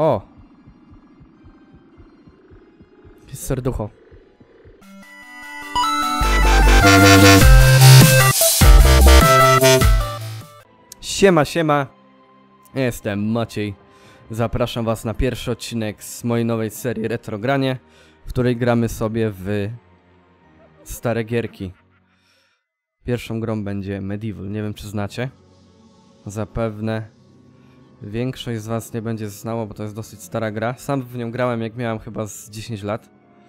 O! Jest serducho. Siema, siema. Jestem Maciej. Zapraszam was na pierwszy odcinek z mojej nowej serii Retrogranie, w której gramy sobie w stare gierki. Pierwszą grą będzie Medieval, nie wiem czy znacie. Zapewne większość z was nie będzie znało, bo to jest dosyć stara gra. Sam w nią grałem jak miałem chyba z 10 lat.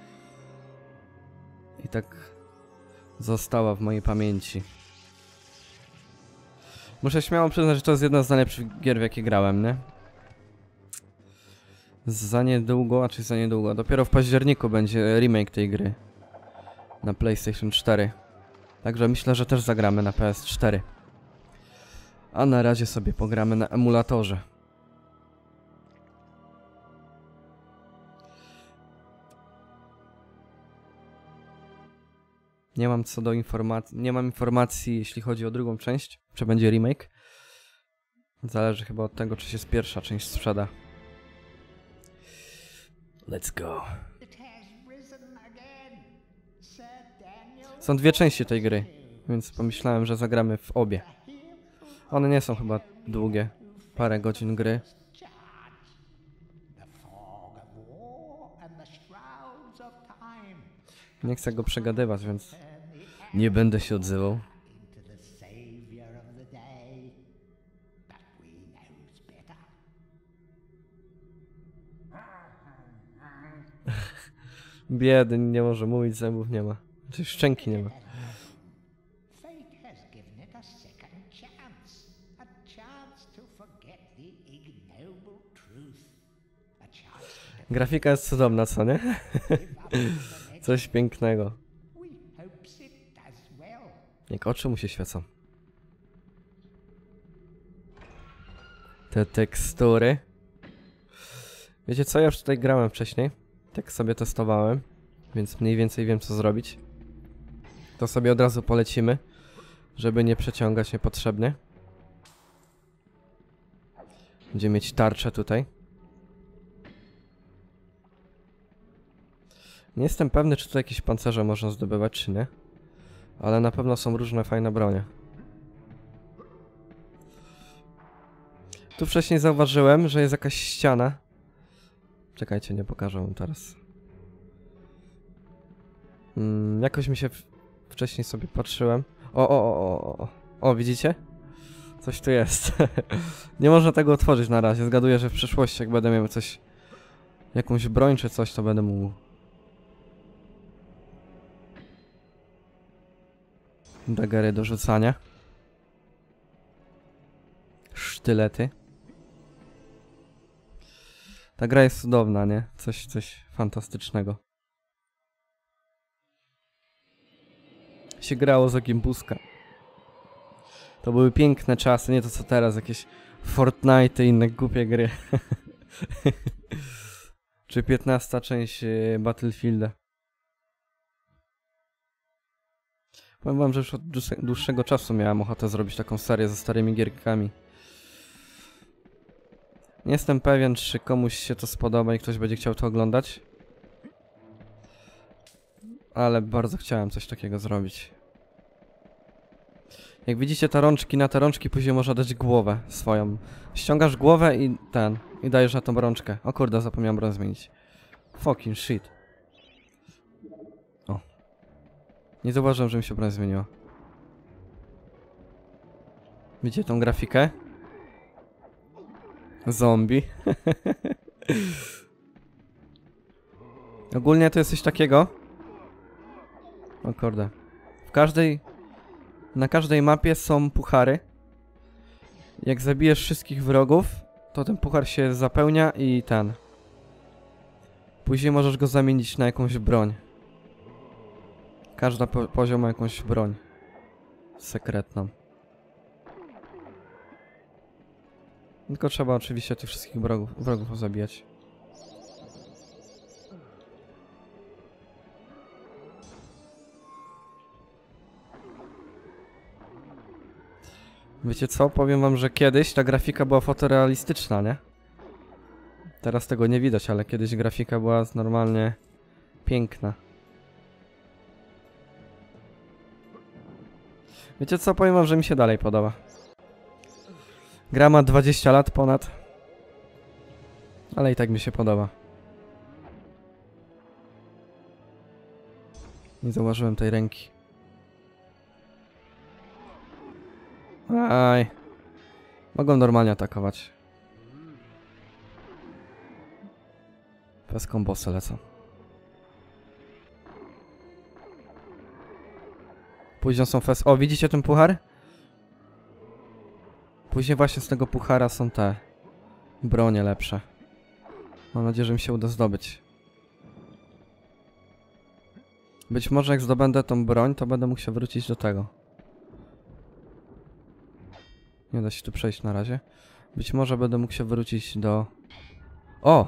I tak została w mojej pamięci. Muszę śmiało przyznać, że to jest jedna z najlepszych gier, w jakie grałem, nie? Za niedługo, dopiero w październiku będzie remake tej gry na PlayStation 4. Także myślę, że też zagramy na PS4. A na razie sobie pogramy na emulatorze. Nie mam co do informacji, nie mam informacji jeśli chodzi o drugą część, czy będzie remake. Zależy chyba od tego, czy się pierwsza część sprzeda. Let's go. Są dwie części tej gry, więc pomyślałem, że zagramy w obie. One nie są chyba długie, parę godzin gry. Nie chcę go przegadywać, więc nie będę się odzywał. Biedy, nie może mówić, zębów nie ma. Czy szczęki nie ma. Grafika jest cudowna, co nie? Coś pięknego. Jak oczy mu się świecą. Te tekstury. Wiecie co? Ja już tutaj grałem wcześniej. Tak sobie testowałem. Więc mniej więcej wiem co zrobić. To sobie od razu polecimy. Żeby nie przeciągać niepotrzebnie. Będziemy mieć tarczę tutaj. Nie jestem pewny, czy tu jakieś pancerze można zdobywać, czy nie. Ale na pewno są różne fajne bronie. Tu wcześniej zauważyłem, że jest jakaś ściana. Czekajcie, nie pokażę wam teraz. Jakoś mi się wcześniej sobie patrzyłem. O, widzicie? Coś tu jest. Nie można tego otworzyć na razie. Zgaduję, że w przyszłości, jak będę miał coś... Jakąś broń czy coś, to będę mógł... Dagery do rzucania. Sztylety. Ta gra jest cudowna, nie? Coś fantastycznego. Się grało za gimbuska. To były piękne czasy, nie to co teraz, jakieś Fortnite i inne głupie gry. Czy 15. część Battlefielda. Powiem wam, że już od dłuższego czasu miałem ochotę zrobić taką serię ze starymi gierkami. Nie jestem pewien, czy komuś się to spodoba i ktoś będzie chciał to oglądać. Ale bardzo chciałem coś takiego zrobić. Jak widzicie na te rączki później można dać głowę swoją. Ściągasz głowę i i dajesz na tą rączkę. O kurde, zapomniałem broń zmienić. Fucking shit. O. Nie zauważyłem, że mi się broń zmieniła. Widzicie tą grafikę? Zombie. Ogólnie to jest coś takiego. O kurde. Na każdej mapie są puchary. Jak zabijesz wszystkich wrogów, to ten puchar się zapełnia i później możesz go zamienić na jakąś broń. Każdy poziom ma jakąś broń sekretną. Tylko trzeba oczywiście tych wszystkich wrogów zabijać. Wiecie co? Powiem wam, że kiedyś ta grafika była fotorealistyczna, nie? Teraz tego nie widać, ale kiedyś grafika była normalnie piękna. Wiecie co? Powiem wam, że mi się dalej podoba. Gra ma 20 lat ponad. Ale i tak mi się podoba. Nie zauważyłem tej ręki. Aj. Mogą normalnie atakować. Bez kombosy lecą. Później są fest... O, widzicie ten puchar? Później właśnie z tego puchara są te bronie lepsze. Mam nadzieję, że mi się uda zdobyć. Być może jak zdobędę tą broń, to będę mógł się wrócić do tego. Nie da się tu przejść na razie. Być może będę mógł się wrócić do... O!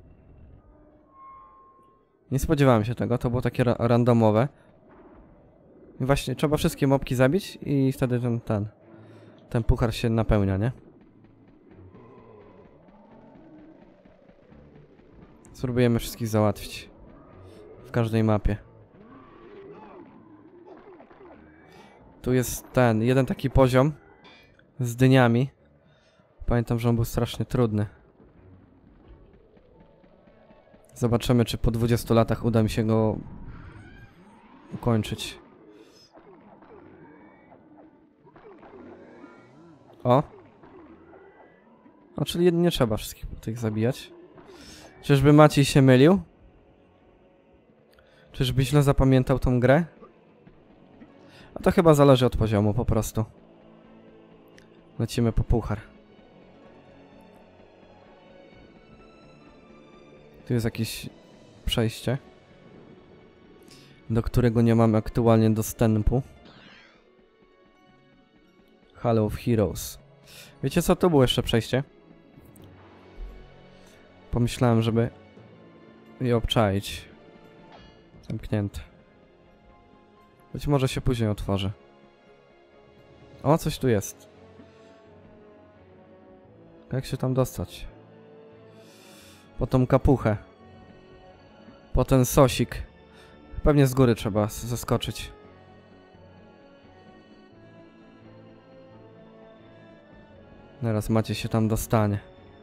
Nie spodziewałem się tego, to było takie randomowe. I właśnie trzeba wszystkie mobki zabić i wtedy ten puchar się napełnia, nie? Spróbujemy wszystkich załatwić. W każdej mapie. Tu jest jeden taki poziom z dyniami. Pamiętam, że on był strasznie trudny. Zobaczymy, czy po 20 latach uda mi się go ukończyć. O! No, czyli nie trzeba wszystkich tych zabijać. Czyżby Maciej się mylił? Czyżby źle zapamiętał tą grę? A to chyba zależy od poziomu po prostu. Lecimy po puchar. Tu jest jakieś przejście, do którego nie mamy aktualnie dostępu. Hall of Heroes. Wiecie co? To było jeszcze przejście. Pomyślałem, żeby je obczaić. Zamknięte. Być może się później otworzy. O, coś tu jest. Jak się tam dostać? Po tą kapuchę. Po ten sosik. Pewnie z góry trzeba zeskoczyć. Teraz Macie się tam dostanie.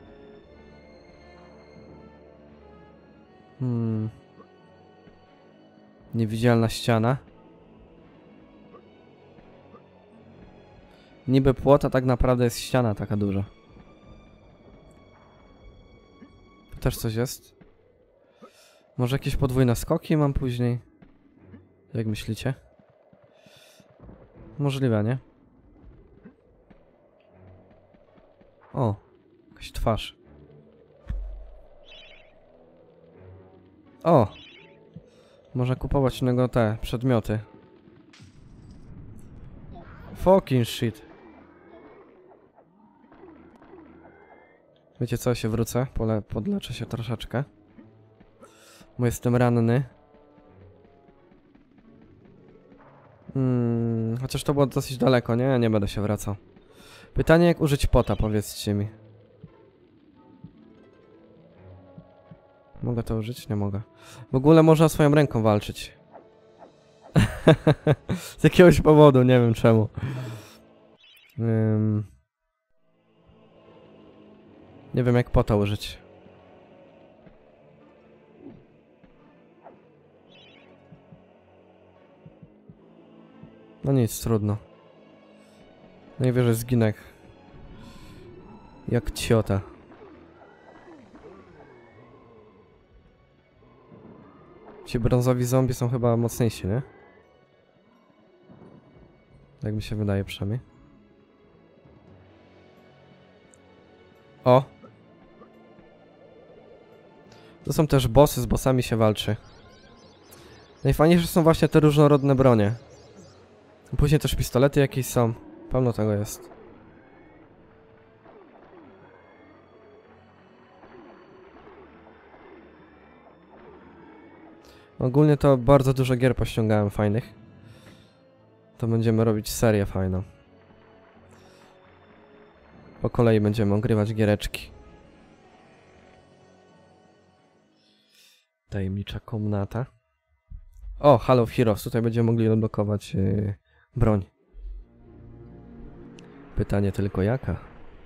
Niewidzialna ściana. Niby płot, a tak naprawdę jest ściana taka duża. Tu też coś jest. Może jakieś podwójne skoki mam później? Jak myślicie? Możliwe, nie? O, jakaś twarz. O! Można kupować innego te przedmioty. Fucking shit. Wiecie co, się wrócę, podleczę się troszeczkę. Bo jestem ranny. Chociaż to było dosyć daleko, nie? Ja nie będę się wracał. Pytanie, jak użyć pota, powiedzcie mi. Mogę to użyć? Nie mogę. W ogóle można swoją ręką walczyć. Z jakiegoś powodu, nie wiem czemu. Nie wiem, jak pota użyć. No nic, trudno. Najwyżej zginę. Jak ciota. Ci brązowi zombie są chyba mocniejsi, nie? Tak mi się wydaje przynajmniej. O! To są też bossy, z bossami się walczy. Najfajniejsze są właśnie te różnorodne bronie. Później też pistolety jakieś są. Pełno tego jest. Ogólnie to bardzo dużo gier pościągałem fajnych. To będziemy robić serię fajną. Po kolei będziemy ogrywać giereczki. Tajemnicza komnata. O, Hall of Heroes. Tutaj będziemy mogli odblokować broń. Pytanie tylko jaka?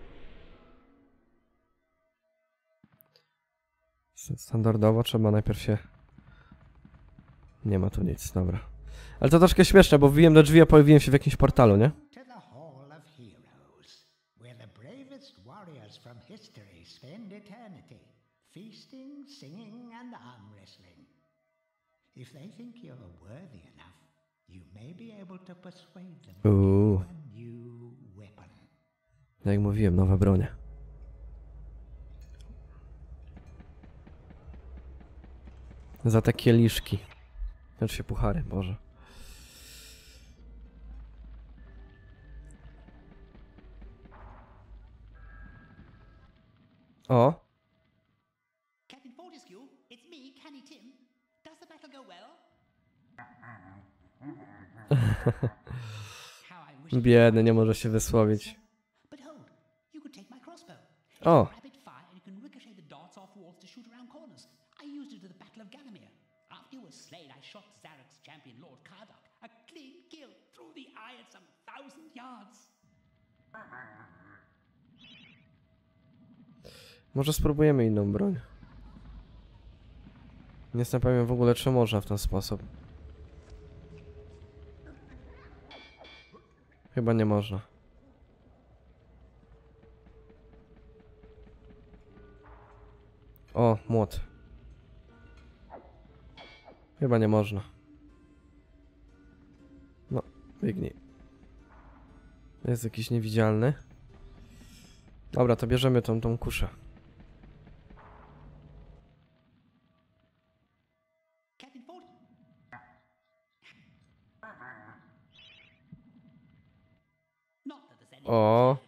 Standardowo trzeba najpierw się... Nie ma tu nic, dobra. Ale to troszkę śmieszne, bo wbiłem do drzwi, a pojawiłem się w jakimś portalu, nie? Jak mówiłem, nowe bronie. Za te kieliszki. Znaczy się puchary, Boże. O! Captain Fortescue, it's me, Canny Tim. Does the battle go well? Biedny, nie może się wysłowić. But hold, you could take my crossbow. O! Rapid fire and you can ricochet the darts off walls to shoot around corners. I used it at the Battle of Ganymede. After you were slain, I shot Zarek's champion, Lord Kardok. A clean kill through the eye at some 1,000 yards. Może spróbujemy inną broń. Nie jestem pewien w ogóle, czy można w ten sposób. Chyba nie można. O, młot. Chyba nie można. No, biegnij. Jest jakiś niewidzialny. Dobra, to bierzemy tą kuszę. O.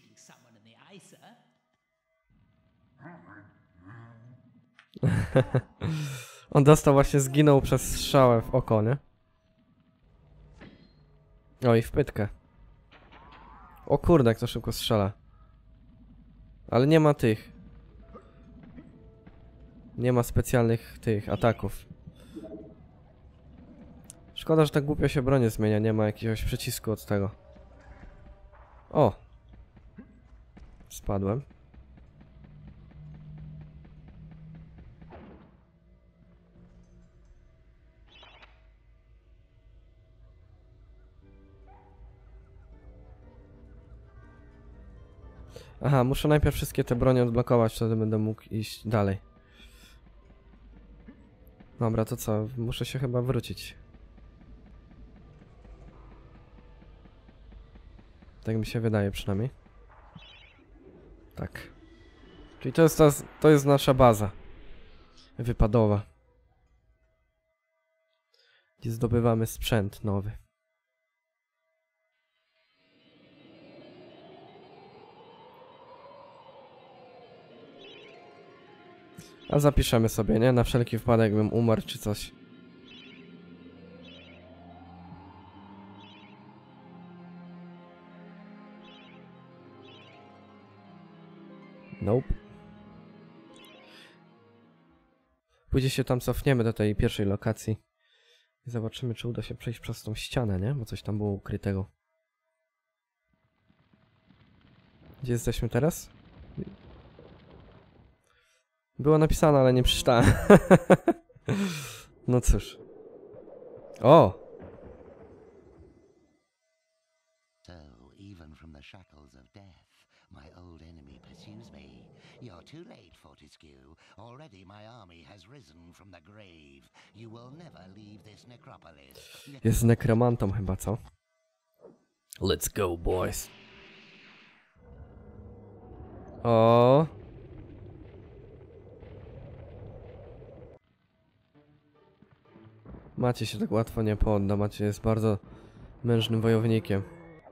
On dostał właśnie, zginął przez strzałę w oko, nie? O, i w pytkę. O kurde, jak to szybko strzela. Ale nie ma tych. Nie ma specjalnych tych ataków. Szkoda, że tak głupio się bronię zmienia, nie ma jakiegoś przycisku od tego. O! Spadłem. Aha, muszę najpierw wszystkie te bronie odblokować, wtedy będę mógł iść dalej. Dobra, to co? Muszę się chyba wrócić. Tak mi się wydaje przynajmniej. Tak. Czyli to jest nasza baza wypadowa. Gdzie zdobywamy sprzęt nowy. A zapiszemy sobie, nie? Na wszelki wypadek, jakbym umarł czy coś. Nope. Później się tam cofniemy do tej pierwszej lokacji. I zobaczymy, czy uda się przejść przez tą ścianę, nie? Bo coś tam było ukrytego. Gdzie jesteśmy teraz? Było napisane, ale nie przeczytałem. No cóż. O! So, even from the shackles of death, my old enemy pursues me. You're too late, Fortescue. Already my army has risen from the grave. You will never leave this necropolis. Jest nekromantą chyba, co? Let's go, boys. O! Macie się tak łatwo nie podda. Macie jest bardzo mężnym wojownikiem.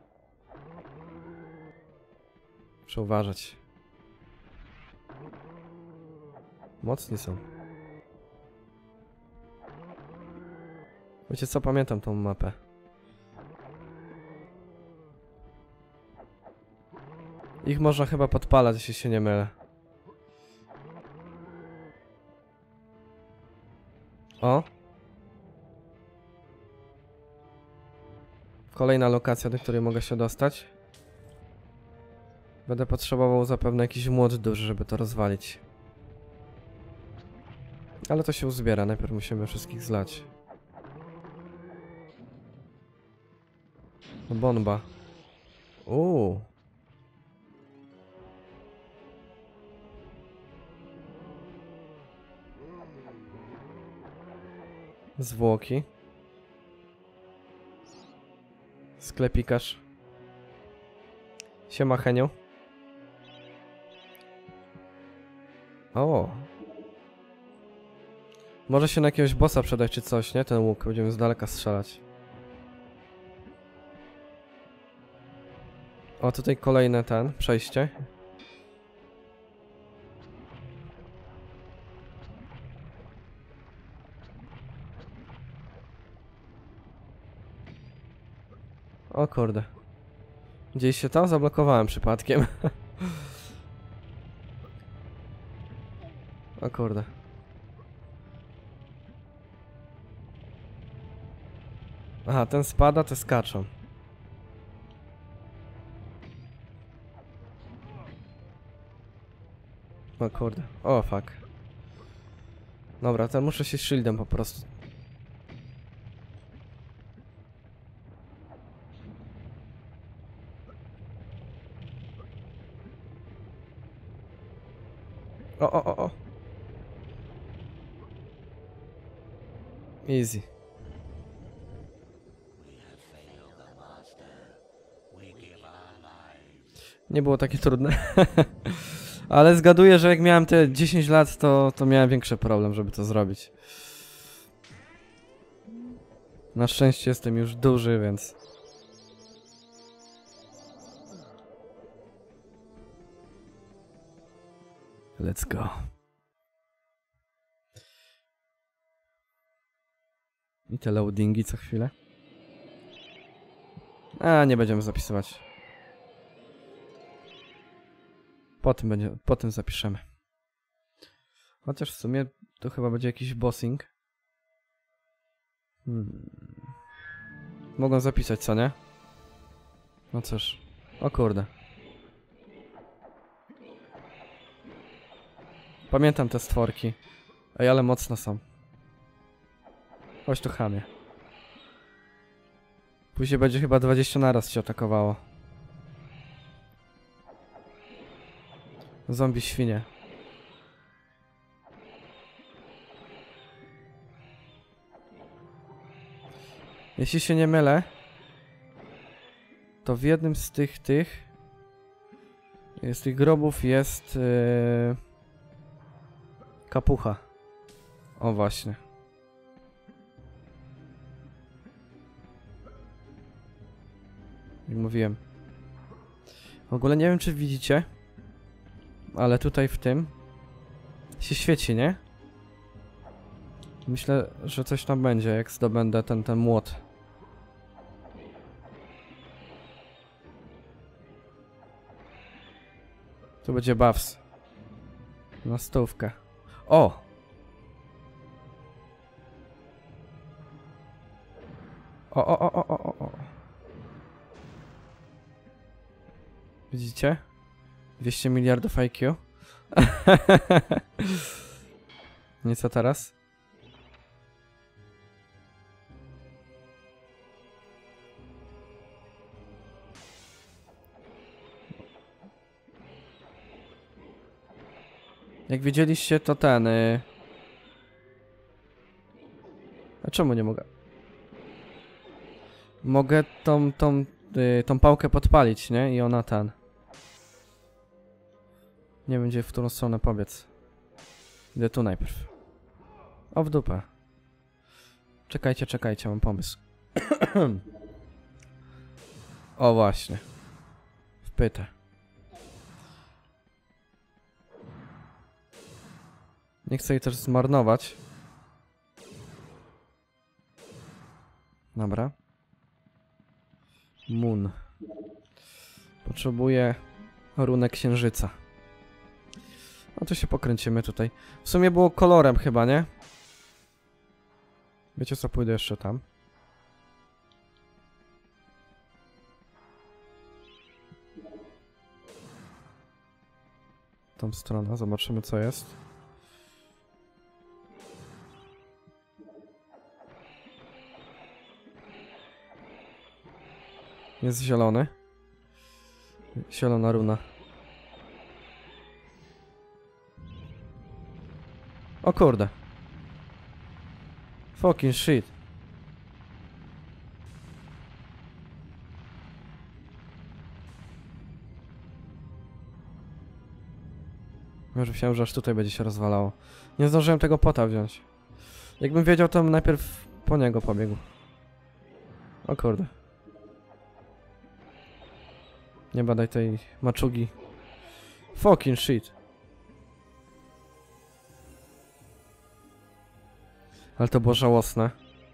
Muszę uważać. Mocni są. Wiecie co? Pamiętam tą mapę. Ich można chyba podpalać, jeśli się nie mylę. O! Kolejna lokacja, do której mogę się dostać. Będę potrzebował zapewne jakiś młot duży, żeby to rozwalić. Ale to się uzbiera, najpierw musimy wszystkich zlać. Bomba. Zwłoki. Sklepikarz. Siema, Heniu. O. Może się na jakiegoś bossa przydać czy coś, nie? Ten łuk. Będziemy z daleka strzelać. O, tutaj kolejne przejście. O kurde. Gdzieś się tam zablokowałem przypadkiem. O kurde. Aha, ten spada, te skaczą. O kurde. O fuck. Dobra, to muszę się shieldem po prostu. O. Easy. Nie było takie trudne. Ale zgaduję, że jak miałem te 10 lat, to miałem większy problem, żeby to zrobić. Na szczęście jestem już duży, więc... Let's go. I te loadingi co chwilę. A, nie będziemy zapisywać. Potem zapiszemy. Chociaż w sumie to chyba będzie jakiś bossing. Mogą zapisać, co nie? No cóż. O kurde. Pamiętam te stworki. Ej, ale mocno są. Chodź tu, chamie. Później będzie chyba 20 naraz cię atakowało. Zombie świnie. Jeśli się nie mylę, to w jednym z tych grobów jest kapucha. O właśnie. Jak mówiłem. W ogóle nie wiem, czy widzicie, ale tutaj w tym się świeci, nie? Myślę, że coś tam będzie, jak zdobędę ten młot. Tu będzie buffs. Na stówkę. O! O. Widzicie? 200 miliardów IQ. Nie, co teraz? Jak widzieliście, to ten... A czemu nie mogę? Mogę tą pałkę podpalić, nie? I ona nie będzie, w którą stronę pobiec. Idę tu najpierw. O, w dupę. Czekajcie, mam pomysł. O, właśnie. Wpytę. Nie chcę jej też zmarnować. Dobra. Moon. Potrzebuję runę księżyca. No to się pokręcimy tutaj. W sumie było kolorem chyba, nie? Wiecie co, pójdę jeszcze tam. Tą stronę, zobaczymy co jest. Jest zielony. Zielona runa. O kurde. Fucking shit. Już myślałem, że aż tutaj będzie się rozwalało. Nie zdążyłem tego pota wziąć. Jakbym wiedział, to bym najpierw po niego pobiegł. O kurde. Nie badaj tej maczugi. Fucking shit. Ale to było żałosne.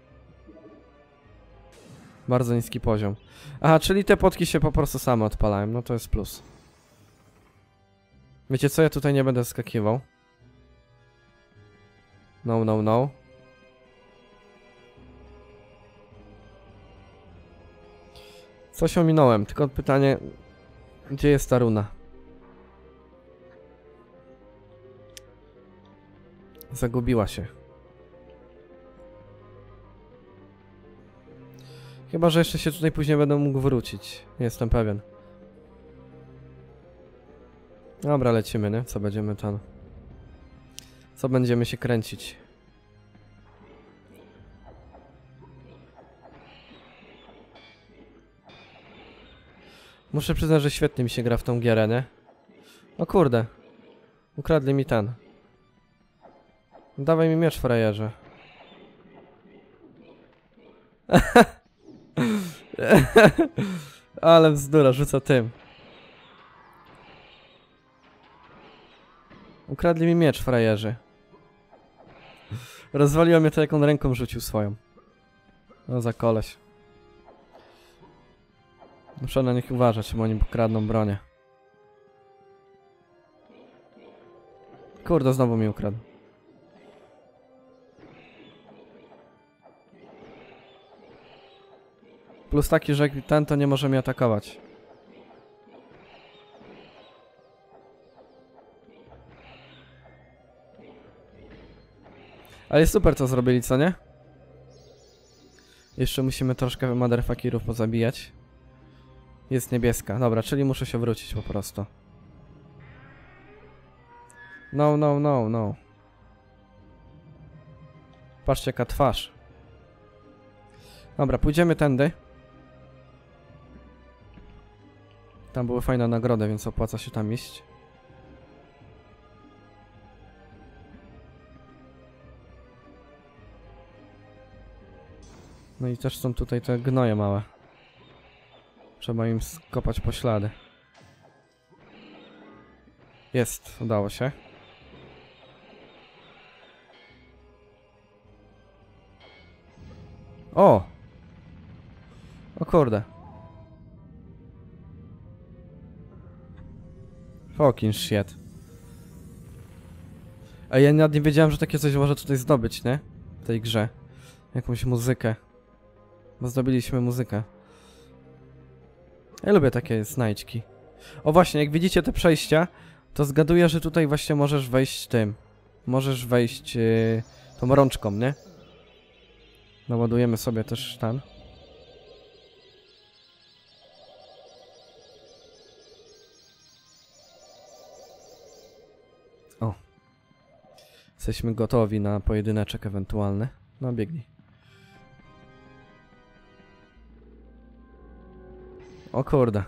Bardzo niski poziom. Aha, czyli te potki się po prostu same odpalają. No to jest plus. Wiecie co? Ja tutaj nie będę skakiwał. No, no, no. Coś ominąłem, tylko pytanie... Gdzie jest ta runa? Zagubiła się. Chyba, że jeszcze się tutaj później będę mógł wrócić. Nie jestem pewien. Dobra, lecimy, nie? Co będziemy tam... Co będziemy się kręcić? Muszę przyznać, że świetnie mi się gra w tą gierę, nie? O kurde. Ukradli mi ten. Dawaj mi miecz, frajerze. Ale bzdura, rzuca tym. Ukradli mi miecz, frajerzy. Rozwaliło mnie to, jak on ręką rzucił swoją. No za koleś. Muszę na nich uważać, bo oni kradną bronię. Kurde, znowu mi ukradł. Plus taki, że jak ten, to nie może mnie atakować. Ale jest super, co zrobili, co nie? Jeszcze musimy troszkę motherfuckerów pozabijać. Jest niebieska. Dobra, czyli muszę się wrócić po prostu. No, no, no, no. Patrzcie, jaka twarz. Dobra, pójdziemy tędy. Tam były fajne nagrody, więc opłaca się tam iść. No i też są tutaj te gnoje małe. Trzeba im skopać poślady. Jest, udało się. O! O kurde. Fucking shit. A ja nawet nie wiedziałem, że takie coś może tutaj zdobyć, nie? W tej grze. Jakąś muzykę. Bo zdobyliśmy muzykę. Ja lubię takie znajdźki. O właśnie, jak widzicie te przejścia, to zgaduję, że tutaj właśnie możesz wejść tym. Możesz wejść tą rączką, nie? Naładujemy sobie też ten. O. Jesteśmy gotowi na pojedyneczek ewentualny. No biegnij. O kurde.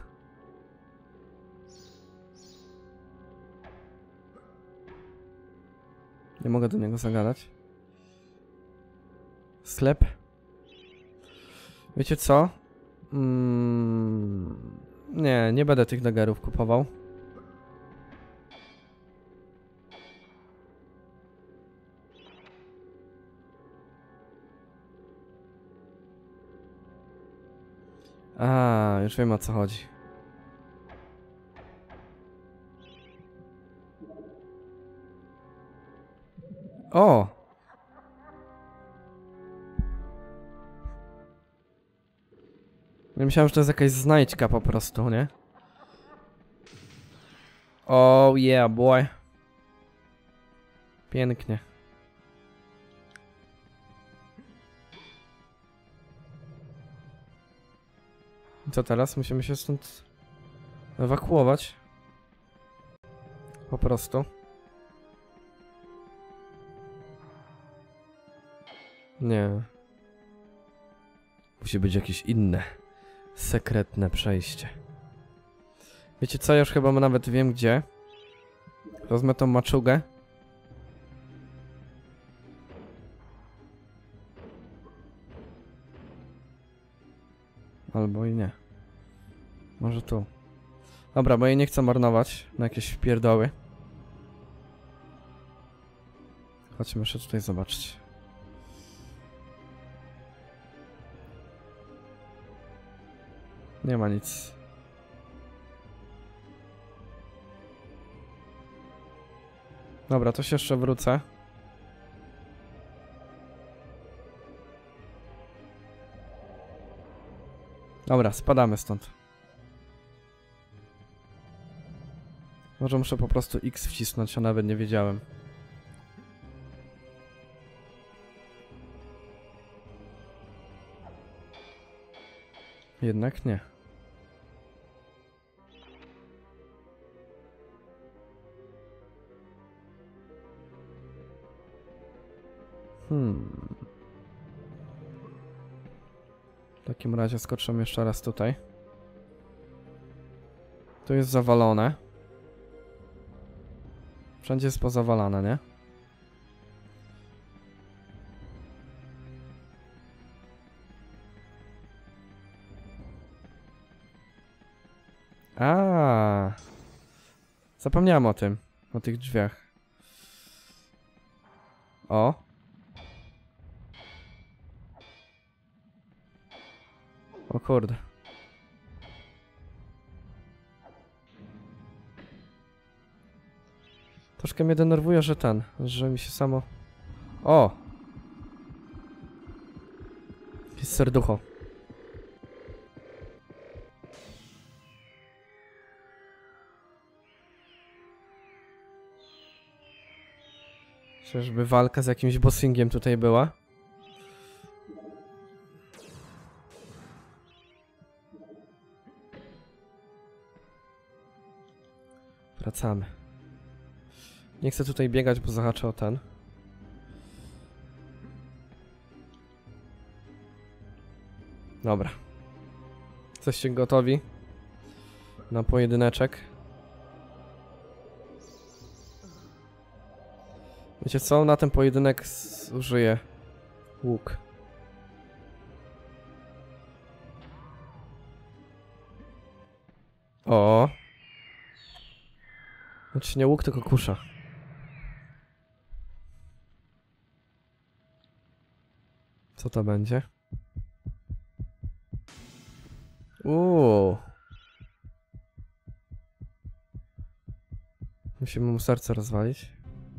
Nie mogę do niego zagadać. Sklep. Wiecie co? Nie, nie będę tych daggerów kupował. A, już wiem, o co chodzi. O! Ja myślałem, że to jest jakaś znajdźka po prostu, nie? Oh yeah, boy. Pięknie. I co teraz? Musimy się stąd ewakuować. Po prostu. Nie. Musi być jakieś inne, sekretne przejście. Wiecie co? Ja już chyba nawet wiem gdzie. Wezmę tą maczugę. Albo i nie. Może tu. Dobra, bo jej nie chcę marnować na jakieś wpierdoły. Chodźmy jeszcze tutaj zobaczyć. Nie ma nic. Dobra, to się jeszcze wrócę. Dobra, spadamy stąd. Może muszę po prostu X wcisnąć, a nawet nie wiedziałem. Jednak nie. W takim razie skoczymy jeszcze raz tutaj. Tu jest zawalone. Wszędzie jest pozawalane, nie? Zapomniałem o tym. O tych drzwiach. O. O kurde. Troszkę mnie denerwuje, że mi się samo... O! Jest serducho. Czyżby walka z jakimś bossingiem tutaj była? Wracamy. Nie chcę tutaj biegać, bo zahaczę o ten. Dobra. Jesteście gotowi na pojedyneczek? Wiecie co? Na ten pojedynek użyję łuk. O. Znaczy nie łuk, tylko kusza. Co to będzie? Musimy mu serce rozwalić.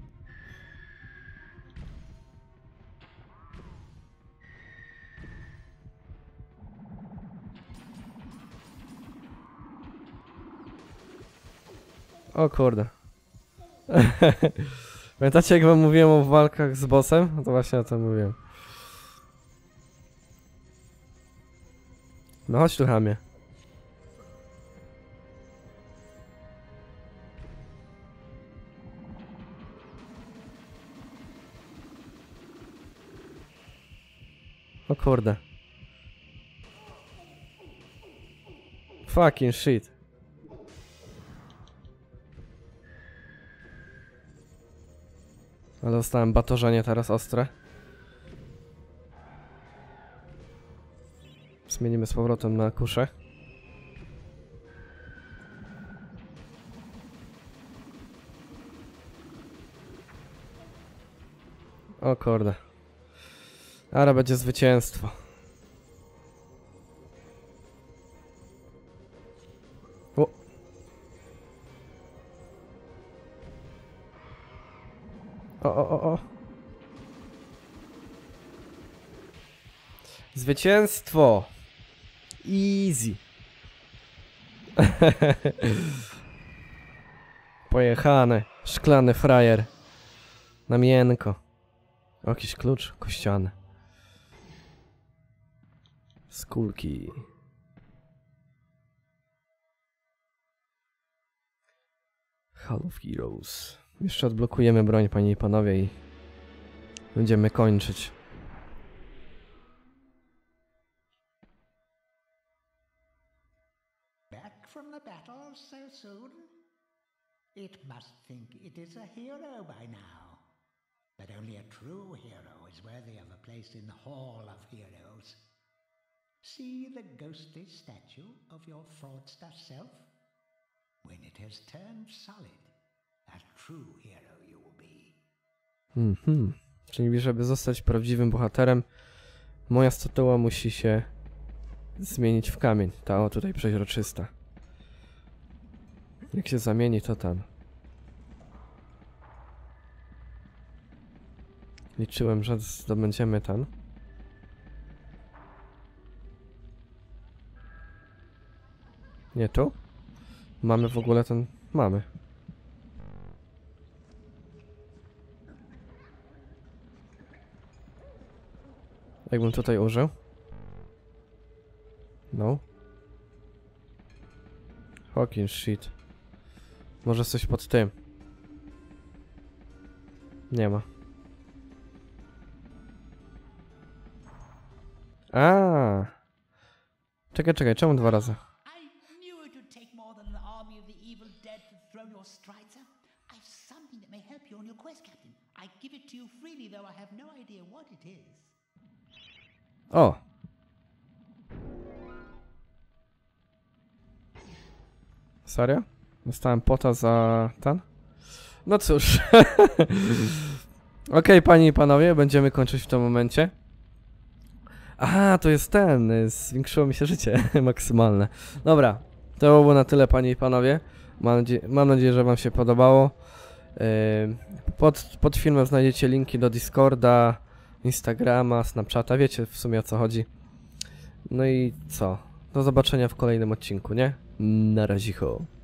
O kurde. Pamiętacie, jak wam mówiłem o walkach z bossem? No to właśnie o tym mówiłem. No chodź tu, chamie. O kurde. Fucking shit. Ale dostałem batorzenie teraz ostre. Zmienimy z powrotem na kuszę. O kurde. Ale będzie zwycięstwo. O. Zwycięstwo! Easy. Pojechane. Szklany frajer. Na miękko. O, jakiś klucz kościany. Skórki. Hall of Heroes. Jeszcze odblokujemy broń, panie i panowie, i będziemy kończyć. Back from the battle so soon? It must think it is a hero by now. But only a true hero is worthy of a place in the Hall of Heroes. See the ghostly statue of your fraudster self? When it has turned solid, a true hero you will be. Czyli żeby zostać prawdziwym bohaterem, moja statua musi się zmienić w kamień. Ta o tutaj przeźroczysta. Jak się zamieni, to tam. Liczyłem, że zdobędziemy ten. Nie tu? Mamy w ogóle ten... Mamy. Jakbym tutaj użył? No. Fucking shit. Może coś pod tym. Nie ma. Czekaj, czemu 2 razy? I knew it would take more than an army of the evil dead to throw your strides up. I've something that may help you on your quest, Captain. I give it to you freely, though I have no idea what it is. O! Serio? Dostałem pota za ten? No cóż. Okej, panie i panowie, będziemy kończyć w tym momencie. Aha, to jest ten. Zwiększyło mi się życie maksymalne. Dobra, to było na tyle, panie i panowie. Mam nadzieję, że wam się podobało. Pod filmem znajdziecie linki do Discorda, Instagrama, Snapchata. Wiecie w sumie, o co chodzi. No i co? Do zobaczenia w kolejnym odcinku, nie? Na razie.